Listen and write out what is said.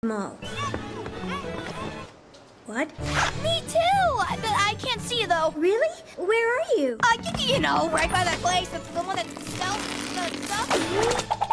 Mall. What? Me too! I can't see you, though. Really? Where are you? You know, right by that place. That's the one that sells the stuff.